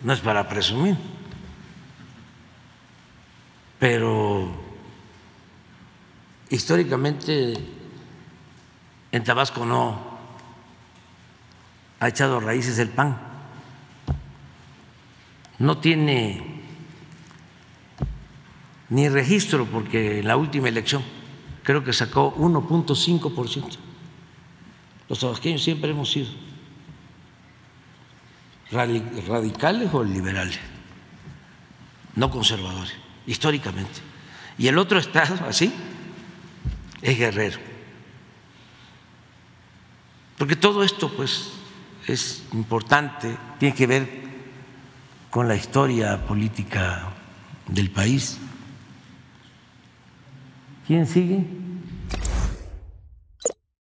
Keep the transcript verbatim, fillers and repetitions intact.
no es para presumir, pero históricamente en Tabasco no ha echado raíces el P A N, no tiene ni registro porque en la última elección creo que sacó uno punto cinco por ciento. Los tabasqueños siempre hemos sido radicales o liberales, no conservadores, históricamente. Y el otro estado así es Guerrero. Porque todo esto pues es importante, tiene que ver con la historia política del país. ¿Quién sigue?